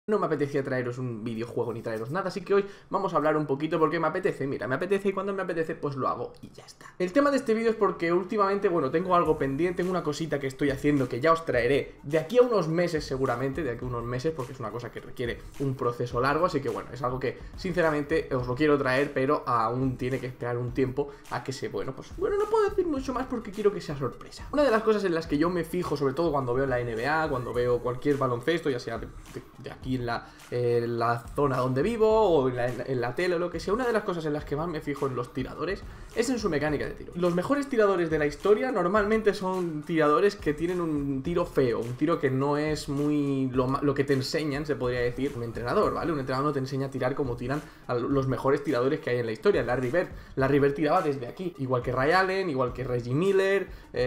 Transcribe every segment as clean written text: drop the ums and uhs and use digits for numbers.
No me apetecía traeros un videojuego ni traeros nada, así que hoy vamos a hablar un poquito porque me apetece, mira, me apetece y cuando me apetece pues lo hago y ya está. El tema de este vídeo es porque últimamente, bueno, tengo algo pendiente, tengo una cosita que estoy haciendo que ya os traeré de aquí a unos meses seguramente, de aquí a unos meses, porque es una cosa que requiere un proceso largo, así que bueno, es algo que sinceramente os lo quiero traer, pero aún tiene que esperar un tiempo a que se, bueno, no puedo decir mucho más porque quiero que sea sorpresa. Una de las cosas en las que yo me fijo, sobre todo cuando veo la NBA, cuando veo cualquier baloncesto, ya sea de aquí en la zona donde vivo o en la tele o lo que sea, una de las cosas en las que más me fijo en los tiradores es en su mecánica de tiro. Los mejores tiradores de la historia normalmente son tiradores que tienen un tiro feo, un tiro que no es muy lo que te enseñan, se podría decir, un entrenador, ¿vale? Un entrenador no te enseña a tirar como tiran a los mejores tiradores que hay en la historia. Larry Bird tiraba desde aquí, igual que Ray Allen, igual que Reggie Miller,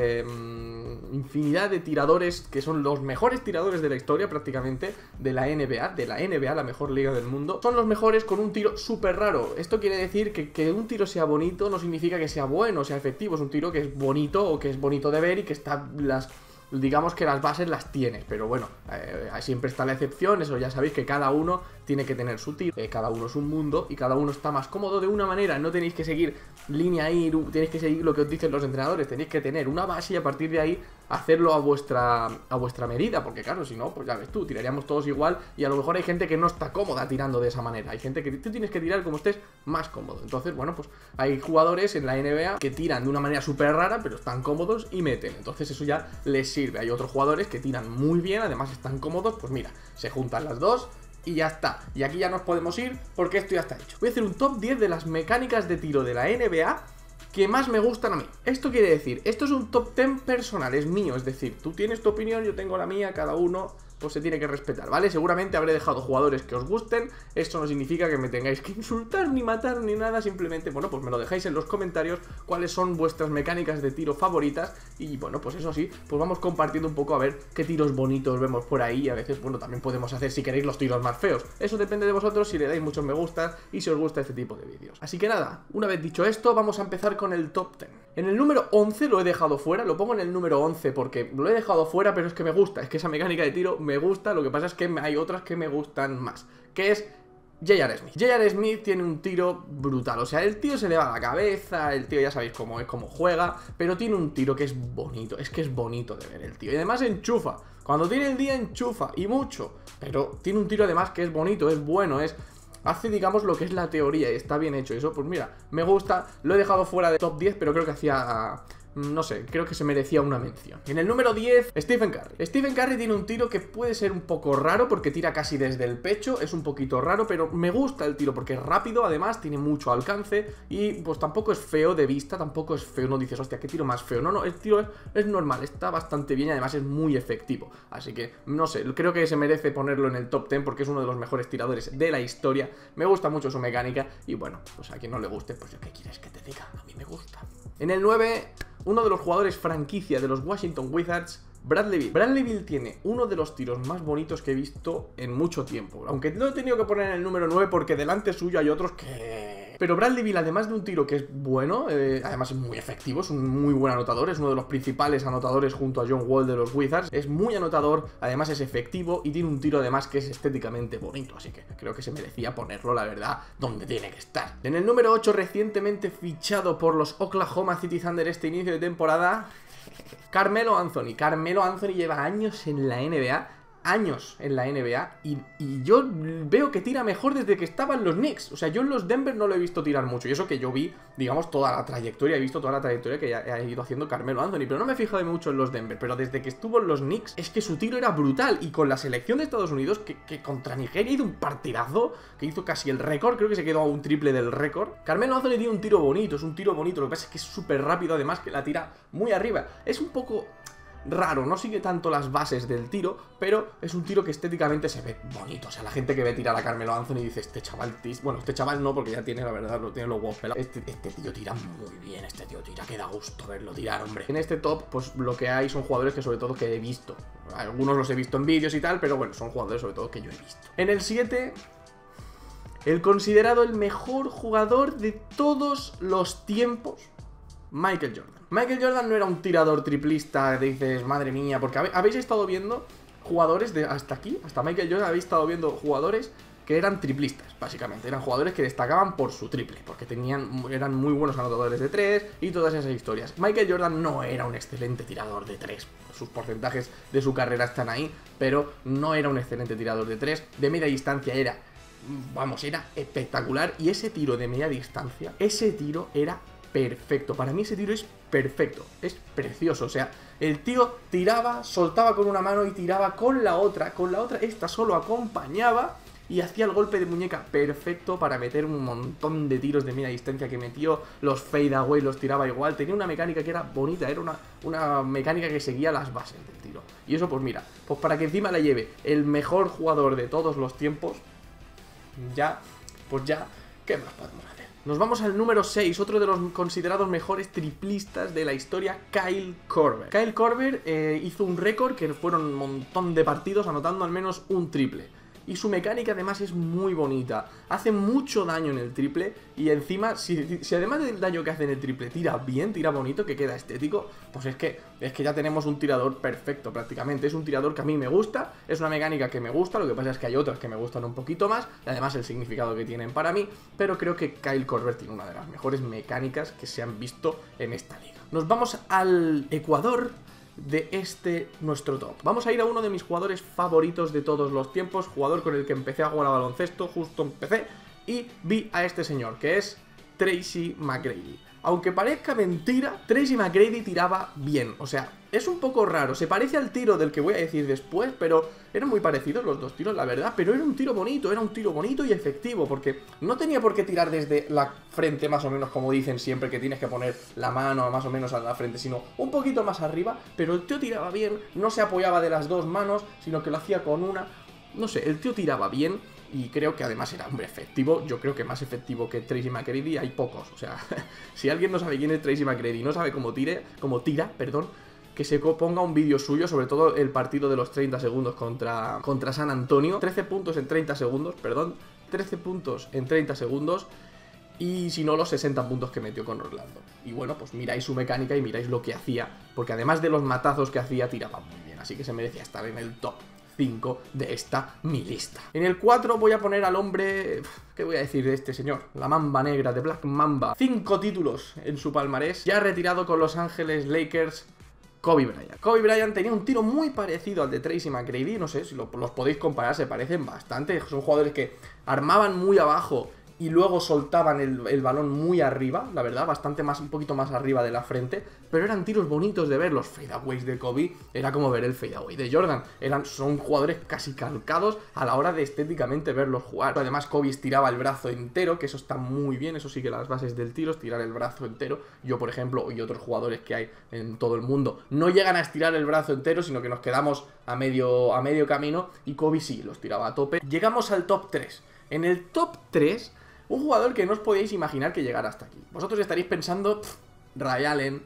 infinidad de tiradores que son los mejores tiradores de la historia prácticamente de la NBA, la mejor liga del mundo. Son los mejores con un tiro súper raro. Esto quiere decir que un tiro sea bonito no significa que sea bueno, sea efectivo. Es un tiro que es bonito o que es bonito de ver y que está digamos que las bases las tienes, pero bueno, siempre está la excepción, eso ya sabéis que cada uno tiene que tener su tiro, cada uno es un mundo y cada uno está más cómodo de una manera, no tenéis que seguir línea ahí, tenéis que seguir lo que os dicen los entrenadores, tenéis que tener una base y a partir de ahí hacerlo a vuestra medida, porque claro, si no, pues ya ves tú, tiraríamos todos igual y a lo mejor hay gente que no está cómoda tirando de esa manera, hay gente que tú tienes que tirar como estés más cómodo, entonces bueno, pues hay jugadores en la NBA que tiran de una manera súper rara, pero están cómodos y meten, entonces eso ya les sirve. Hay otros jugadores que tiran muy bien, además están cómodos, pues mira, se juntan las dos y ya está. Y aquí ya nos podemos ir porque esto ya está hecho. Voy a hacer un top 10 de las mecánicas de tiro de la NBA que más me gustan a mí. Esto quiere decir, esto es un top 10 personal, es mío, es decir, tú tienes tu opinión, yo tengo la mía, cada uno pues se tiene que respetar, ¿vale? Seguramente habré dejado jugadores que os gusten, esto no significa que me tengáis que insultar, ni matar, ni nada, simplemente, bueno, pues me lo dejáis en los comentarios cuáles son vuestras mecánicas de tiro favoritas y, bueno, pues eso sí, pues vamos compartiendo un poco a ver qué tiros bonitos vemos por ahí y a veces, bueno, también podemos hacer, si queréis, los tiros más feos. Eso depende de vosotros, si le dais muchos me gustas y si os gusta este tipo de vídeos. Así que nada, una vez dicho esto, vamos a empezar con el top 10. En el número 11 lo he dejado fuera, lo pongo en el número 11 porque lo he dejado fuera, pero es que me gusta, es que esa mecánica de tiro me gusta, lo que pasa es que hay otras que me gustan más, que es J.R. Smith. J.R. Smith tiene un tiro brutal, o sea, el tío se le va la cabeza, el tío ya sabéis cómo es, cómo juega, pero tiene un tiro que es bonito, es que es bonito de ver el tío, y además enchufa, cuando tiene el día enchufa, y mucho, pero tiene un tiro además que es bonito, es bueno, hace, digamos, lo que es la teoría y está bien hecho. Eso, pues mira, me gusta. Lo he dejado fuera de top 10, pero creo que hacía... no sé, creo que se merecía una mención. En el número 10, Stephen Curry. Stephen Curry tiene un tiro que puede ser un poco raro porque tira casi desde el pecho, es un poquito raro, pero me gusta el tiro porque es rápido, además, tiene mucho alcance y pues tampoco es feo de vista, tampoco es feo, no dices, hostia, qué tiro más feo. No, el tiro es normal, está bastante bien y además es muy efectivo. Así que, no sé, creo que se merece ponerlo en el top 10 porque es uno de los mejores tiradores de la historia. Me gusta mucho su mecánica y bueno, pues a quien no le guste, pues yo qué quieres que te diga, a mí me gusta. En el 9... uno de los jugadores franquicia de los Washington Wizards, Bradley Beal. Bradley Beal tiene uno de los tiros más bonitos que he visto en mucho tiempo. Aunque lo he tenido que poner en el número 9 porque delante suyo hay otros que... Pero Bradley Beal, además de un tiro que es bueno, además es muy efectivo, es un muy buen anotador, es uno de los principales anotadores junto a John Wall de los Wizards. Es muy anotador, además es efectivo y tiene un tiro además que es estéticamente bonito. Así que creo que se merecía ponerlo, la verdad, donde tiene que estar. En el número 8, recientemente fichado por los Oklahoma City Thunder este inicio de temporada... Carmelo Anthony. Carmelo Anthony lleva años en la NBA, y yo veo que tira mejor desde que estaba en los Knicks. O sea, yo en los Denver no lo he visto tirar mucho, y eso que yo vi, digamos, toda la trayectoria, he visto toda la trayectoria que ha ido haciendo Carmelo Anthony, pero no me he fijado mucho en los Denver. Pero desde que estuvo en los Knicks, es que su tiro era brutal, y con la selección de Estados Unidos, que contra Nigeria hizo un partidazo, que hizo casi el récord, creo que se quedó a un triple del récord. Carmelo Anthony tiene un tiro bonito, es un tiro bonito, lo que pasa es que es súper rápido, además que la tira muy arriba. Es un poco... raro, no sigue tanto las bases del tiro, pero es un tiro que estéticamente se ve bonito. O sea, la gente que ve tirar a Carmelo Anthony dice, este chaval, bueno, este chaval no, porque ya tiene, la verdad, tiene los huevos pelados. Este tío tira muy bien, este tío tira, que da gusto verlo tirar, hombre. En este top, pues lo que hay son jugadores que sobre todo que he visto. Algunos los he visto en vídeos y tal, pero bueno, son jugadores sobre todo que yo he visto. En el 7... el considerado el mejor jugador de todos los tiempos, Michael Jordan. Michael Jordan no era un tirador triplista, dices, madre mía, porque habéis estado viendo jugadores de hasta aquí, hasta Michael Jordan, habéis estado viendo jugadores que eran triplistas, básicamente. Eran jugadores que destacaban por su triple, porque eran muy buenos anotadores de 3 y todas esas historias. Michael Jordan no era un excelente tirador de 3. Sus porcentajes de su carrera están ahí, pero no era un excelente tirador de 3. De media distancia era espectacular. Y ese tiro de media distancia, ese tiro era perfecto. Para mí ese tiro es perfecto, es precioso. O sea, el tío tiraba, soltaba con una mano y tiraba con la otra. Esta solo acompañaba y hacía el golpe de muñeca perfecto para meter un montón de tiros de media distancia que metió. Los fadeaway los tiraba igual. Tenía una mecánica que era bonita, era una mecánica que seguía las bases del tiro. Y eso pues mira, pues para que encima la lleve el mejor jugador de todos los tiempos, pues ya, ¿qué más podemos hacer? Nos vamos al número 6, otro de los considerados mejores triplistas de la historia, Kyle Korver. Kyle Korver hizo un récord que fueron un montón de partidos anotando al menos un triple. Y su mecánica además es muy bonita. Hace mucho daño en el triple. Y encima, si además del daño que hace en el triple tira bien, tira bonito, que queda estético, pues es que ya tenemos un tirador perfecto prácticamente. Es un tirador que a mí me gusta, es una mecánica que me gusta. Lo que pasa es que hay otras que me gustan un poquito más, y además el significado que tienen para mí. Pero creo que Kyle Korver tiene una de las mejores mecánicas que se han visto en esta liga. Nos vamos al Ecuador de nuestro top. Vamos a ir a uno de mis jugadores favoritos de todos los tiempos, jugador con el que empecé a jugar a baloncesto, justo empecé, y vi a este señor, que es Tracy McGrady. Aunque parezca mentira, Tracy McGrady tiraba bien. O sea, es un poco raro. Se parece al tiro del que voy a decir después, pero eran muy parecidos los dos tiros, la verdad. Pero era un tiro bonito y efectivo, porque no tenía por qué tirar desde la frente, más o menos como dicen siempre, que tienes que poner la mano más o menos a la frente, sino un poquito más arriba. Pero el tío tiraba bien, no se apoyaba de las dos manos, sino que lo hacía con una. No sé, el tío tiraba bien. Y creo que además era, hombre, efectivo. Yo creo que más efectivo que Tracy McGrady hay pocos. O sea, si alguien no sabe quién es Tracy McGrady y no sabe cómo tira, que se ponga un vídeo suyo, sobre todo el partido de los 30 segundos contra San Antonio. 13 puntos en 30 segundos, 13 puntos en 30 segundos. Y si no, los 60 puntos que metió con Orlando. Y bueno, pues miráis su mecánica y miráis lo que hacía, porque además de los matazos que hacía, tiraba muy bien. Así que se merecía estar en el top 5 de mi lista. En el 4 voy a poner al hombre... ¿Qué voy a decir de este señor? La mamba negra de Black Mamba. 5 títulos en su palmarés. Ya retirado con Los Ángeles Lakers, Kobe Bryant. Kobe Bryant tenía un tiro muy parecido al de Tracy McGrady. No sé si los podéis comparar, se parecen bastante. Son jugadores que armaban muy abajo y luego soltaban el balón muy arriba, la verdad, un poquito más arriba de la frente, pero eran tiros bonitos de ver. Los fadeaways de Kobe era como ver el fadeaway de Jordan. Son jugadores casi calcados a la hora de estéticamente verlos jugar. Además, Kobe estiraba el brazo entero, que eso está muy bien, eso sigue las bases del tiro, estirar el brazo entero. Yo, por ejemplo, y otros jugadores que hay en todo el mundo, no llegan a estirar el brazo entero, sino que nos quedamos a medio camino, y Kobe sí, los tiraba a tope. Llegamos al top 3. En el top 3... un jugador que no os podíais imaginar que llegara hasta aquí. Vosotros estaréis pensando, Ray Allen,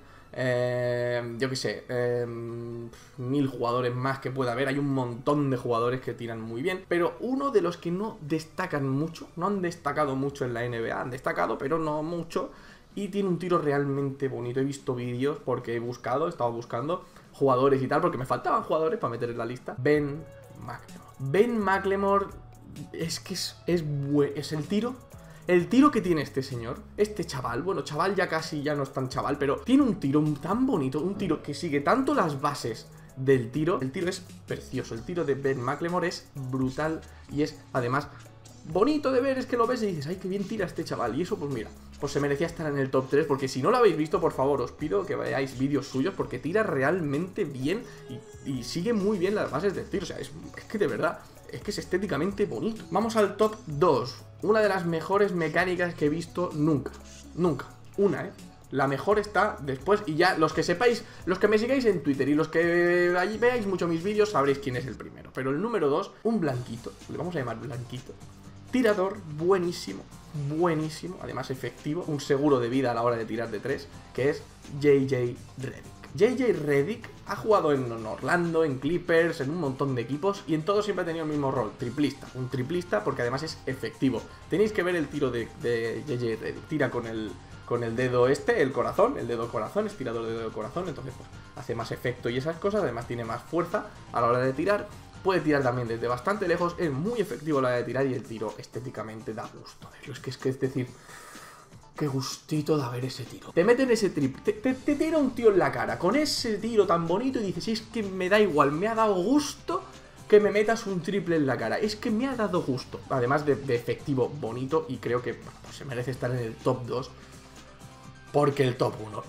yo qué sé, 1000 jugadores más que pueda haber. Hay un montón de jugadores que tiran muy bien, pero uno de los que no destacan mucho, no han destacado mucho en la NBA, han destacado, pero no mucho, y tiene un tiro realmente bonito. He visto vídeos porque he estado buscando jugadores y tal, porque me faltaban jugadores para meter en la lista. Ben McLemore. Ben McLemore es el tiro... El tiro que tiene este señor, este chaval, bueno, chaval ya casi ya no es tan chaval, pero tiene un tiro tan bonito, un tiro que sigue tanto las bases del tiro. El tiro es precioso, el tiro de Ben McLemore es brutal y es además bonito de ver. Es que lo ves y dices, ay, qué bien tira este chaval. Y eso, pues mira, pues se merecía estar en el top 3, porque si no lo habéis visto, por favor, os pido que veáis vídeos suyos, porque tira realmente bien y sigue muy bien las bases del tiro. O sea, es que de verdad... es que es estéticamente bonito. Vamos al top 2. Una de las mejores mecánicas que he visto nunca. Nunca. La mejor está después. Y ya los que sepáis, los que me sigáis en Twitter y los que allí veáis mucho mis vídeos, sabréis quién es el primero. Pero el número 2, un blanquito. Le vamos a llamar blanquito. Tirador buenísimo. Buenísimo. Además efectivo. Un seguro de vida a la hora de tirar de 3. Que es JJ Redick. JJ Redick ha jugado en Orlando, en Clippers, en un montón de equipos, y en todos siempre ha tenido el mismo rol, triplista. Un triplista porque además es efectivo. Tenéis que ver el tiro de JJ Redick. Tira con el dedo el corazón, el dedo corazón, estirador de dedo corazón, entonces pues hace más efecto y esas cosas. Además tiene más fuerza a la hora de tirar. puede tirar también desde bastante lejos, es muy efectivo a la hora de tirar y el tiro estéticamente da gusto verlo. Es decir, qué gustito da ver ese tiro. Te meten ese triple, te tira un tío en la cara con ese tiro tan bonito y dices, es que me da igual, me ha dado gusto que me metas un triple en la cara. Es que me ha dado gusto. Además de efectivo, bonito, y creo que pues, se merece estar en el top 2. Porque el top 1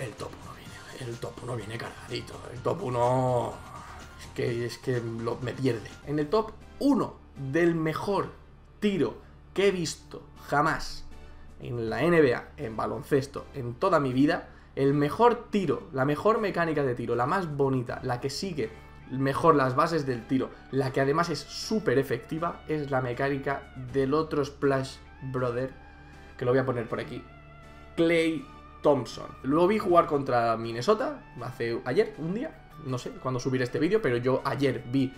viene cargadito. El top 1 es que me pierde. En el top 1 del mejor tiro que he visto jamás en la NBA, en baloncesto, en toda mi vida, el mejor tiro, la mejor mecánica de tiro, la más bonita, la que sigue mejor las bases del tiro, la que además es súper efectiva, es la mecánica del otro Splash Brother, que lo voy a poner por aquí, Klay Thompson. Lo vi jugar contra Minnesota ayer, un día, no sé cuándo subiré este vídeo, pero yo ayer vi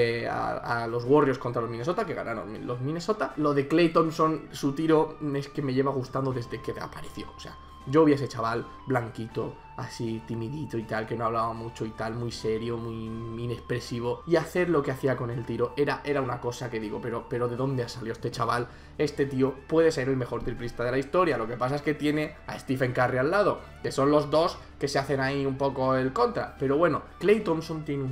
a los Warriors contra los Minnesota, que ganaron los Minnesota. Lo de Klay Thompson, su tiro es que me lleva gustando desde que apareció. O sea, yo vi a ese chaval blanquito, así timidito y tal, que no hablaba mucho y tal, muy serio, muy inexpresivo, y hacer lo que hacía con el tiro era una cosa que digo, pero ¿de dónde ha salido este chaval? Este tío puede ser el mejor triplista de la historia. Lo que pasa es que tiene a Stephen Curry al lado, que son los dos que se hacen ahí un poco el contra. Pero bueno, Klay Thompson tiene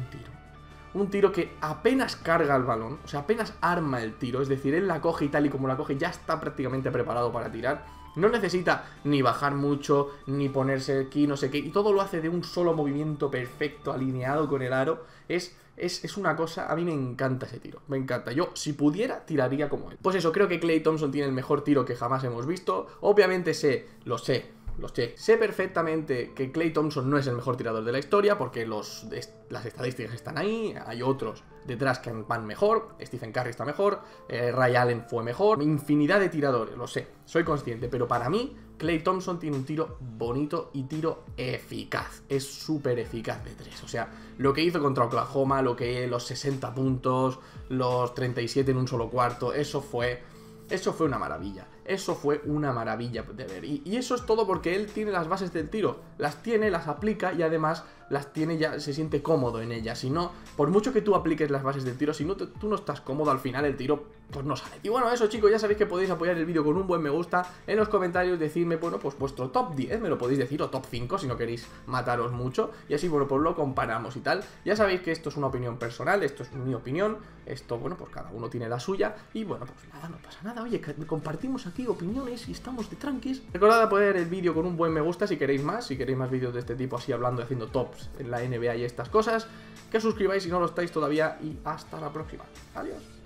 un tiro que apenas carga el balón, o sea, apenas arma el tiro, es decir, él la coge y tal y como la coge ya está prácticamente preparado para tirar. No necesita ni bajar mucho, ni ponerse aquí, no sé qué, y todo lo hace de un solo movimiento perfecto, alineado con el aro. Es una cosa, a mí me encanta ese tiro, me encanta. Yo, si pudiera, tiraría como él. Pues eso, creo que Klay Thompson tiene el mejor tiro que jamás hemos visto. Obviamente lo sé. Sé perfectamente que Klay Thompson no es el mejor tirador de la historia, porque las estadísticas están ahí, hay otros detrás que van mejor, Stephen Curry está mejor, Ray Allen fue mejor, infinidad de tiradores, lo sé, soy consciente, pero para mí Klay Thompson tiene un tiro bonito y tiro eficaz, es súper eficaz de 3, o sea, lo que hizo contra Oklahoma, los 60 puntos, los 37 en un solo cuarto, eso fue una maravilla. Eso fue una maravilla de ver. Y eso es todo porque él tiene las bases del tiro. Las tiene, las aplica y además las tiene ya, se siente cómodo en ellas. Si no, por mucho que tú apliques las bases del tiro, si no tú no estás cómodo al final, el tiro pues no sale. Y bueno, eso chicos, ya sabéis que podéis apoyar el vídeo con un buen me gusta. En los comentarios decidme, bueno, pues vuestro top 10, me lo podéis decir, o top 5 si no queréis mataros mucho. Y así, bueno, pues lo comparamos y tal. Ya sabéis que esto es una opinión personal, esto es mi opinión. Esto, bueno, pues cada uno tiene la suya. Y bueno, pues nada, no pasa nada. Oye, compartimos aquí opiniones y estamos de tranquis. Recordad apoyar el vídeo con un buen me gusta si queréis más vídeos de este tipo así hablando, haciendo tops en la NBA y estas cosas. Que os suscribáis si no lo estáis todavía y hasta la próxima. Adiós.